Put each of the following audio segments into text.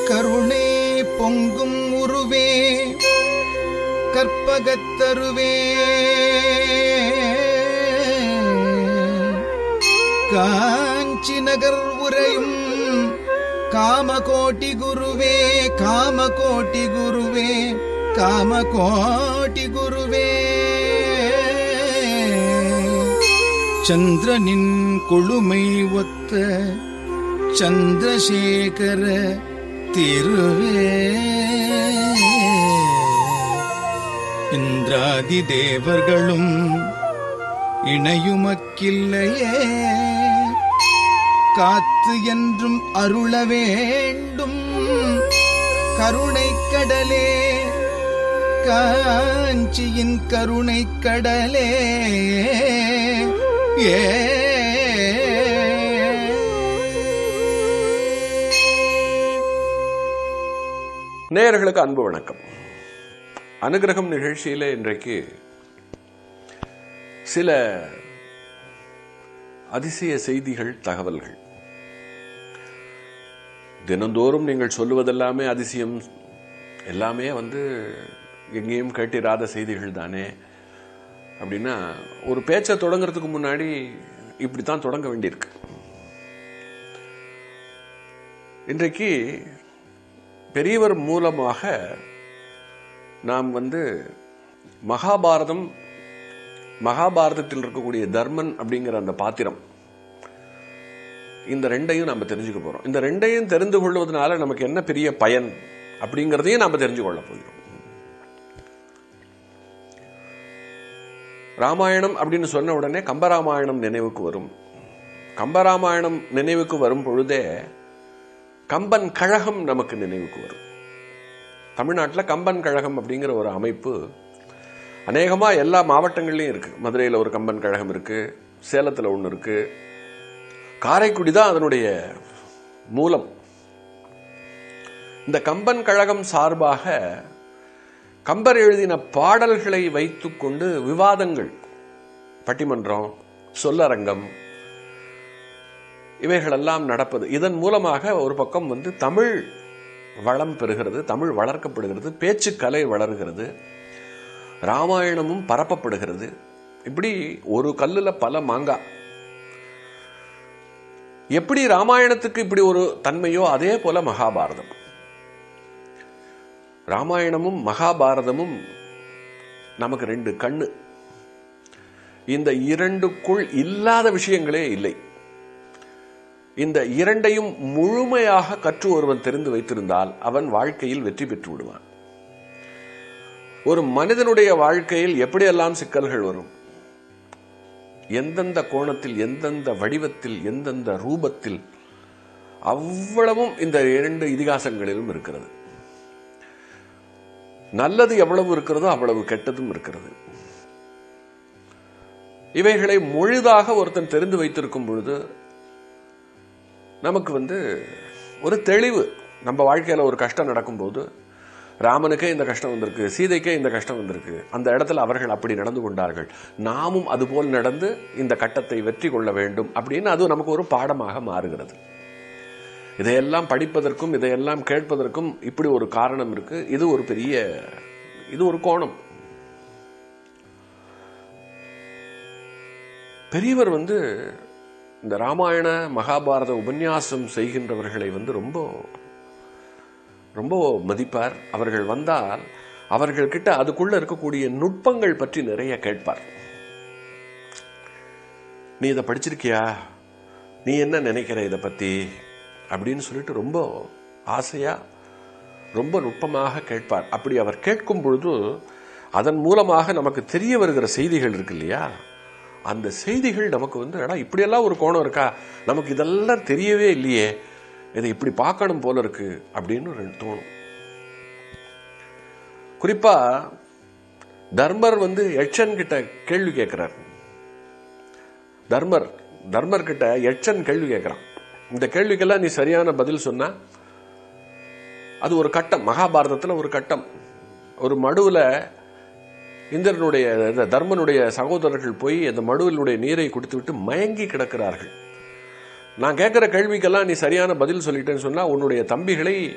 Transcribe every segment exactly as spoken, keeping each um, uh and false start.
கருணை பொங்கும் உருவே கற்பகத்தருவே காஞ்சி நகர் உரையும் காமகோட்டி குருவே காமகோட்டி குருவே காமகோட்டி குருவே சந்திரனின் கொழுமை ஒத்த சந்திரசேகர திருவே இந்திராதி தேவர்களும் இணையுமக்கில்லையே காத்து என்றும் அருள வேண்டும் கருணை கடலே காஞ்சியின் கருணை கடலே ஏ நேயர்களுக்கு அன்பு வணக்கம். அனுகிரகம் நிகழ்ச்சியில இன்றைக்கு சில அதிசய செய்திகள், தகவல்கள். தினந்தோறும் நீங்கள் சொல்லுவதெல்லாமே அதிசயம், எல்லாமே வந்து எங்கேயும் கேட்டிராத செய்திகள் தானே அப்படின்னா ஒரு பேச்சை தொடங்குறதுக்கு முன்னாடி இப்படித்தான் தொடங்க வேண்டியிருக்கு. இன்றைக்கு பெரியவர் மூலமாக நாம் வந்து மகாபாரதம், மகாபாரதத்தில் இருக்கக்கூடிய தர்மன் அப்படிங்கிற அந்த பாத்திரம், இந்த ரெண்டையும் நாம தெரிஞ்சுக்க போறோம். இந்த ரெண்டையும் தெரிந்து கொள்வதனால நமக்கு என்ன பெரிய பயன் அப்படிங்கிறதையும் நாம தெரிஞ்சு கொள்ள போகிறோம். ராமாயணம் அப்படின்னு சொன்ன உடனே கம்பராமாயணம் நினைவுக்கு வரும். கம்பராமாயணம் நினைவுக்கு வரும் பொழுதே கம்பன் கழகம் நமக்கு நினைவுக்கு வரும். தமிழ்நாட்டில் கம்பன் கழகம் அப்படிங்கிற ஒரு அமைப்பு அநேகமா எல்லா மாவட்டங்கள்லயும் இருக்கு. மதுரையில் ஒரு கம்பன் கழகம் இருக்கு, சேலத்தில் ஒன்று இருக்கு, காரைக்குடி தான் அதனுடைய மூலம். இந்த கம்பன் கழகம் சார்பாக கம்பர் எழுதின பாடல்களை வைத்துக் கொண்டு விவாதங்கள், பட்டிமன்றம், சொல்லரங்கம் இவைகளெல்லாம் நடப்பது. இதன் மூலமாக ஒரு பக்கம் வந்து தமிழ் வளம் பெறுகிறது, தமிழ் வளர்க்கப்படுகிறது, பேச்சுக்கலை வளர்கிறது, ராமாயணமும் பரப்பப்படுகிறது. இப்படி ஒரு கல்லுல பல மாங்காய். எப்படி ராமாயணத்துக்கு இப்படி ஒரு தன்மையோ அதே போல மகாபாரதம். ராமாயணமும் மகாபாரதமும் நமக்கு ரெண்டு கண்ணு. இந்த இரண்டுக்குள் இல்லாத விஷயங்களே இல்லை. இந்த இரண்டையும் முழுமையாக கற்று ஒருவன் தெரிந்து வைத்திருந்தால் அவன் வாழ்க்கையில் வெற்றி பெற்று விடுவான். ஒரு மனிதனுடைய வாழ்க்கையில் எப்படியெல்லாம் சிக்கல்கள் வரும், எந்தெந்த கோணத்தில், எந்தெந்த வடிவத்தில், எந்தெந்த ரூபத்தில், அவ்வளவும் இந்த இரண்டு இதிகாசங்களிலும் இருக்கிறது. நல்லது எவ்வளவு இருக்கிறதோ அவ்வளவு கெட்டதும் இருக்கிறது. இவைகளை முழுதாக ஒருத்தன் தெரிந்து வைத்திருக்கும் பொழுது நமக்கு வந்து ஒரு தெளிவு. நம்ம வாழ்க்கையில ஒரு கஷ்டம் நடக்கும்போது, ராமனுக்கே இந்த கஷ்டம் வந்திருக்கு, சீதைக்கே இந்த கஷ்டம் வந்திருக்கு, அந்த இடத்துல அவர்கள் அப்படி நடந்து கொண்டார்கள், நாமும் அதுபோல் நடந்து இந்த கட்டத்தை வெற்றி கொள்ள வேண்டும் அப்படின்னு அது நமக்கு ஒரு பாடமாக மாறுகிறது. இதையெல்லாம் படிப்பதற்கும் இதையெல்லாம் கேட்பதற்கும் இப்படி ஒரு காரணம் இருக்கு. இது ஒரு பெரிய, இது ஒரு கோணம். பெரியவர் வந்து இந்த ராமாயண மகாபாரத உபன்யாசம் செய்கின்றவர்களை வந்து ரொம்ப ரொம்ப மதிப்பார். அவர்கள் வந்தால் அவர்கள் கிட்ட அதுக்குள்ள இருக்கக்கூடிய நுட்பங்கள் பற்றி நிறைய கேட்பார். நீ இதை படிச்சிருக்கியா, நீ என்ன நினைக்கிற இதை பத்தி அப்படின்னு சொல்லிட்டு ரொம்ப ஆசையா ரொம்ப நுட்பமாக கேட்பார். அப்படி அவர் கேட்கும் பொழுது அதன் மூலமாக நமக்கு தெரிய வருகிற செய்திகள் இருக்கு இல்லையா, அந்த செய்திகள் நமக்கு வந்து அடா இப்படியெல்லாம் ஒரு கோணம் இருக்கா, நமக்கு இதெல்லாம் தெரியவே இல்லையே, இதை இப்படி பார்க்கணும் போல இருக்கு அப்படின்னு தோணும். குறிப்பா தர்மர் வந்து யட்சன் கிட்ட கேள்வி கேட்கிறார். தர்மர் தர்மர் கிட்ட யட்சன் கேள்வி கேட்கிறான். இந்த கேள்விக்கெல்லாம் நீ சரியான பதில் சொன்னா அது ஒரு கட்டம், மகாபாரதத்துல ஒரு கட்டம். ஒரு மடுவுல இந்திரனுடைய தர்மனுடைய சகோதரர்கள் போய் அந்த மடுவினுடைய நீரை குடித்து விட்டு மயங்கி கிடக்கிறார்கள். நான் கேட்கிற கேள்விக்கெல்லாம் நீ சரியான பதில் சொல்லிட்டேன்னு சொன்னா உன்னுடைய தம்பிகளை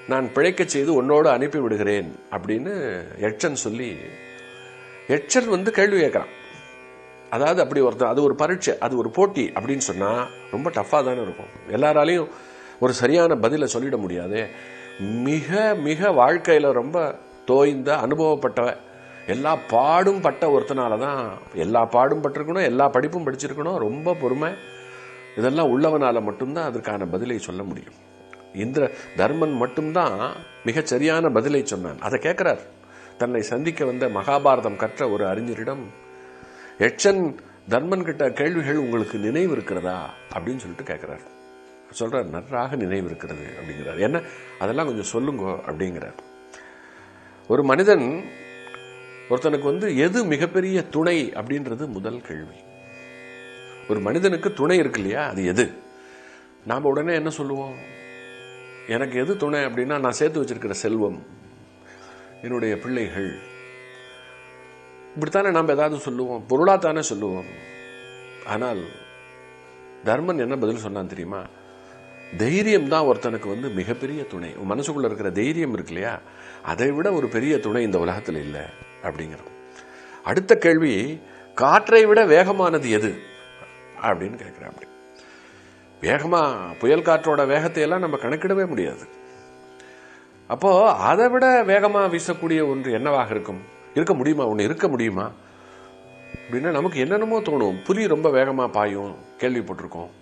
நான் பிழைக்க செய்து உன்னோடு அனுப்பி விடுகிறேன் அப்படின்னு யட்சன் சொல்லி, யட்சன் வந்து கேள்வி கேட்குறான். அதாவது அப்படி ஒருத்தர், அது ஒரு பரீட்சை, அது ஒரு போட்டி அப்படின்னு சொன்னால் ரொம்ப டஃப்பாக தானே இருக்கும். எல்லாராலையும் ஒரு சரியான பதிலை சொல்லிட முடியாது. மிக மிக வாழ்க்கையில் ரொம்ப தோய்ந்த அனுபவப்பட்டவ, எல்லா பாடும் பட்ட ஒருத்தனால தான், எல்லா பாடும் பட்டிருக்கணும், எல்லா படிப்பும் படிச்சிருக்கணும், ரொம்ப பொறுமை, இதெல்லாம் உள்ளவனால மட்டும்தான் அதற்கான பதிலை சொல்ல முடியும். இந்திர தர்மன் மட்டும்தான் மிகச் சரியான பதிலை சொன்னான். அதை கேட்கிறார். தன்னை சந்திக்க வந்த மகாபாரதம் கற்ற ஒரு அறிஞரிடம் யட்சன் தர்மன் கிட்ட கேள்விகள் உங்களுக்கு நினைவு இருக்கிறதா அப்படின்னு சொல்லிட்டு கேட்கிறார். சொல்றார், நன்றாக நினைவு இருக்கிறது அப்படிங்கிறார். என்ன அதெல்லாம் கொஞ்சம் சொல்லுங்க அப்படிங்கிறார். ஒரு மனிதன் ஒருத்தனுக்கு வந்து எது மிகப்பெரிய துணை அப்படின்றது முதல் கேள்வி. ஒரு மனிதனுக்கு துணை இருக்கு இல்லையா, அது எது? நாம உடனே என்ன சொல்லுவோம்? எனக்கு எது துணை அப்படின்னா, நான் சேர்த்து வச்சிருக்கிற செல்வம், என்னுடைய பிள்ளைகள், இப்படித்தானே நாம் ஏதாவது சொல்லுவோம், பொருளாத்தானே சொல்லுவோம். ஆனால் தர்மன் என்ன பதில் சொன்னான் தெரியுமா? தைரியம் தான் ஒருத்தனுக்கு வந்து மிகப்பெரிய துணை. மனசுக்குள்ள இருக்கிற தைரியம் இருக்கு இல்லையா, அதை விட ஒரு பெரிய துணை இந்த உலகத்தில் இல்லை அப்படிங்கிறோம். அடுத்த கேள்வி, காற்றை விட வேகமானது எது அப்படின்னு கேட்கிறேன். அப்படி வேகமா புயல் காற்றோட வேகத்தை எல்லாம் நம்ம கணக்கிடவே முடியாது. அப்போ அதை விட வேகமா வீசக்கூடிய ஒன்று என்னவாக இருக்கும்? இருக்க முடியுமா? ஒன்று இருக்க முடியுமா அப்படின்னா நமக்கு என்னென்னமோ தோணும். புலி ரொம்ப வேகமா பாயும், கேள்விப்பட்டிருக்கோம்.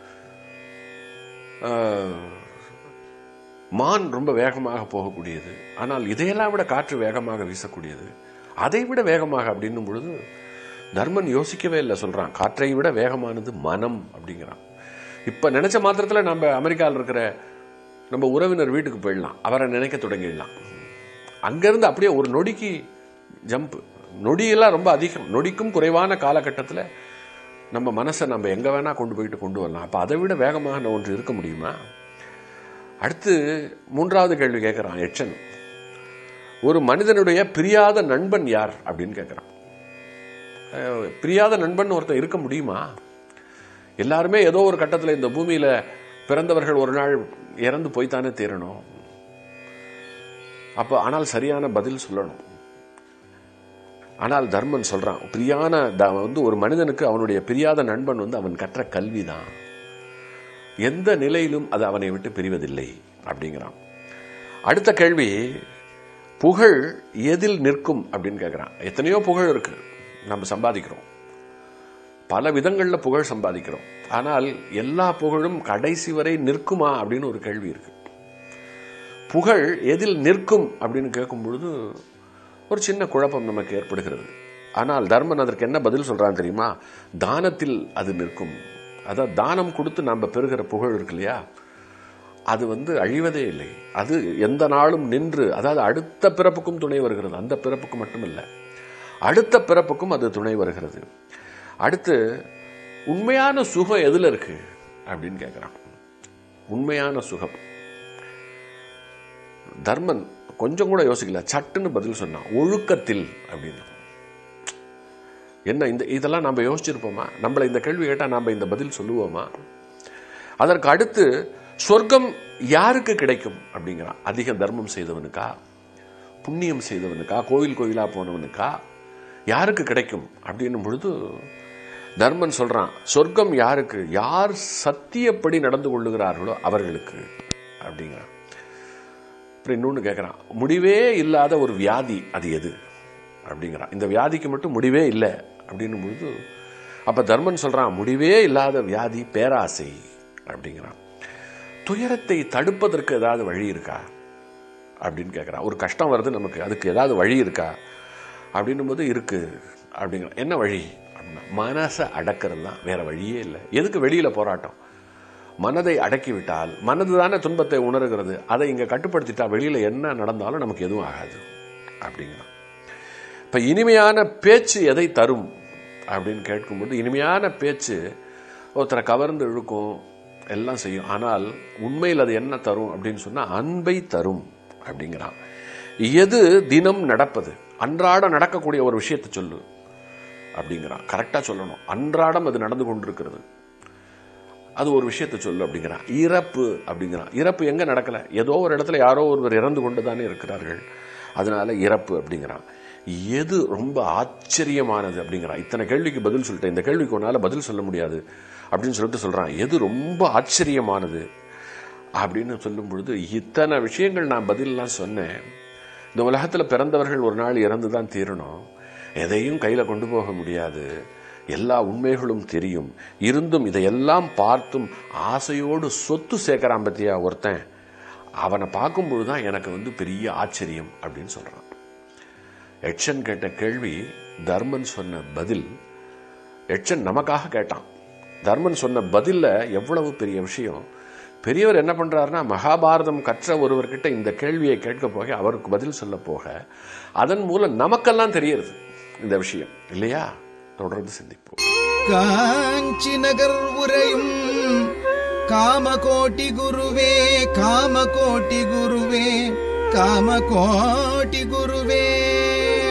மான் ரொம்ப வேகமாக போகக்கூடியது. ஆனால் இதையெல்லாம் விட காற்று வேகமாக வீசக்கூடியது, அதை விட வேகமாக அப்படின்னும் பொழுது தர்மன் யோசிக்கவே இல்லை. சொல்றான், காற்றை விட வேகமானது மனம் அப்படிங்கிறான். இப்ப நினைச்ச மாத்திரத்துல நம்ம அமெரிக்காவில் இருக்கிற நம்ம உறவினர் வீட்டுக்கு போயிடலாம், அவரை நினைக்க தொடங்கிடலாம். அங்கிருந்து அப்படியே ஒரு நொடிக்கு ஜம்ப், நொடியெல்லாம் ரொம்ப அதிகம், நொடிக்கும் குறைவான காலகட்டத்தில் நம்ம மனசை நம்ம எங்க வேணா கொண்டு போயிட்டு கொண்டு வரலாம். அப்ப அதை விட வேகமாக ஒன்று இருக்க முடியுமா? அடுத்து மூன்றாவது கேள்வி கேட்கிறான் யட்சன். ஒரு மனிதனுடைய பிரியாத நண்பன் யார் அப்படின்னு கேட்கிறான். பிரியாத நண்பன் ஒருத்தன் இருக்க முடியுமா? எல்லாருமே ஏதோ ஒரு கட்டத்தில் இந்த பூமியில பிறந்தவர்கள் ஒரு நாள் இறந்து போய்த்தானே தீரணும். அப்ப ஆனால் சரியான பதில் சொல்லணும். ஆனால் தர்மன் சொல்றான், பிரியான வந்து ஒரு மனிதனுக்கு அவனுடைய பிரியாத நண்பன் வந்து அவன் கற்ற கல்விதான். எந்த நிலையிலும் அது அவனை விட்டு பிரிவதில்லை அப்படிங்கிறான். அடுத்த கேள்வி, புகழ் எதில் நிற்கும் அப்படின்னு கேட்கிறான். எத்தனையோ புகழ் இருக்கு, நம்ம சம்பாதிக்கிறோம், பல விதங்கள்ல புகழ் சம்பாதிக்கிறோம். ஆனால் எல்லா புகழும் கடைசி வரை நிற்குமா அப்படின்னு ஒரு கேள்வி இருக்கு. புகழ் எதில் நிற்கும் அப்படின்னு கேட்கும் பொழுது ஒரு சின்ன குழப்பம் நமக்கு ஏற்படுகிறது. ஆனால் தர்மன் அதற்கு என்ன பதில் சொல்றான் தெரியுமா? தானத்தில் அது நிற்கும். அதாவது தானம் கொடுத்து நம்ம பெறுகிற புகழ் இருக்கு இல்லையா, அது வந்து அழிவதே இல்லை. அது எந்த நாளும் நின்று, அதாவது அடுத்த பிறப்புக்கும் துணை வருகிறது. அந்த பிறப்புக்கு மட்டும் இல்லை, அடுத்த பிறப்புக்கும் அது துணை வருகிறது. அடுத்து, உண்மையான சுகம் எதுல இருக்கு அப்படின்னு கேட்கிறான். உண்மையான சுகம், தர்மன் கொஞ்சம் கூட யோசிக்கல, சட்டுன்னு பதில் சொன்னான், ஒழுக்கத்தில் அப்படின்னு. என்ன இந்த இதெல்லாம் நம்ம யோசிச்சிருப்போமா? நம்மள இந்த கேள்வி கேட்டா நாம இந்த பதில் சொல்லுவோமா? அதற்கு அடுத்து, சொர்க்கம் யாருக்கு கிடைக்கும் அப்படிங்கிறான். அதிக தர்மம் செய்தவனுக்கா, புண்ணியம் செய்தவனுக்கா, கோவில் கோவிலா போனவனுக்கா, யாருக்கு கிடைக்கும் அப்படின்னும் பொழுது தர்மன் சொல்றான், சொர்க்கம் யாருக்கு? யார் சத்தியப்படி நடந்து கொள்ளுகிறார்களோ அவர்களுக்கு அப்படிங்கிறான். அப்புறம் இன்னொன்னு கேட்கிறான், முடிவே இல்லாத ஒரு வியாதி அது எது அப்படிங்கிறான். இந்த வியாதிக்கு மட்டும் முடிவே இல்லை அப்படின்னும் பொழுது அப்ப தர்மன் சொல்றான், முடிவே இல்லாத வியாதி பேராசை அப்படிங்கிறான். துயரத்தை தடுப்பதற்கு ஏதாவது வழி இருக்கா அப்படின்னு கேட்கிறான். ஒரு கஷ்டம் வருது நமக்கு, அதுக்கு ஏதாவது வழி இருக்கா அப்படின்னும் போது இருக்கு அப்படிங்கிற. என்ன வழி அப்படின்னா, மனசை அடக்கிறது தான், வேற வழியே இல்லை. எதுக்கு வெளியில போராட்டம்? மனதை அடக்கிவிட்டால், மனது தானே துன்பத்தை உணர்கிறது, அதை இங்க கட்டுப்படுத்திட்டா வெளியில என்ன நடந்தாலும் நமக்கு எதுவும் ஆகாது அப்படிங்கிறான். இப்ப இனிமையான பேச்சு எதை தரும் அப்படின்னு கேட்கும்போது, இனிமையான பேச்சு ஒருத்தரை கவர்ந்து இழுக்கும், எல்லாம் செய்யும். ஆனால் உண்மையில் அது என்ன தரும் அப்படின்னு சொன்னா, அன்பை தரும் அப்படிங்கிறான். எது தினம் நடப்பது, அன்றாடம் நடக்கக்கூடிய ஒரு விஷயத்தை சொல்லு அப்படிங்கிறான். கரெக்டா சொல்லணும், அன்றாடம் அது நடந்து கொண்டிருக்கிறது. அது ஒரு விஷயத்தை சொல்லு அப்படிங்கிறான். இறப்பு அப்படிங்கிறான். இறப்பு எங்க நடக்கல, ஏதோ ஒரு இடத்துல யாரோ ஒருவர் இறந்து கொண்டு தானே இருக்கிறார்கள், அதனால இறப்பு அப்படிங்கிறான். எது ரொம்ப ஆச்சரியமானது அப்படிங்கிறான். இத்தனை கேள்விக்கு பதில் சொல்லிட்டேன், இந்த கேள்விக்கு ஒன்னால பதில் சொல்ல முடியாது அப்படின்னு சொல்லிட்டு சொல்றான். எது ரொம்ப ஆச்சரியமானது அப்படின்னு சொல்லும் பொழுது, இத்தனை விஷயங்கள் நான் பதிலெல்லாம் சொன்னேன். இந்த உலகத்தில் பிறந்தவர்கள் ஒரு நாள் இறந்துதான் தீரணும், எதையும் கையில கொண்டு போக முடியாது, எல்லா உண்மைகளும் தெரியும், இருந்தும் இதையெல்லாம் பார்த்தும் ஆசையோடு சொத்து சேர்க்கிறான் பத்தியா ஒருத்தன், அவனை பார்க்கும்பொழுதுதான் எனக்கு வந்து பெரிய ஆச்சரியம் அப்படின்னு சொல்றான். எச்சன் கேட்ட கேள்வி, தர்மன் சொன்ன பதில். எச்சன் நமக்காக கேட்டான், தர்மன் சொன்ன பதில்ல எவ்வளவு பெரிய விஷயம். பெரியவர் என்ன பண்றாருன்னா, மகாபாரதம் கற்ற ஒருவர்கிட்ட இந்த கேள்வியை கேட்க போக, அவருக்கு பதில் சொல்ல போக, அதன் மூலம் நமக்கெல்லாம் தெரியுது இந்த விஷயம் இல்லையா? தொடர்ந்து சிந்திப்போம். காஞ்சி நகர் உரையும் காமகோட்டி குருவே, காமகோட்டி குருவே, காமகோட்டி குருவே.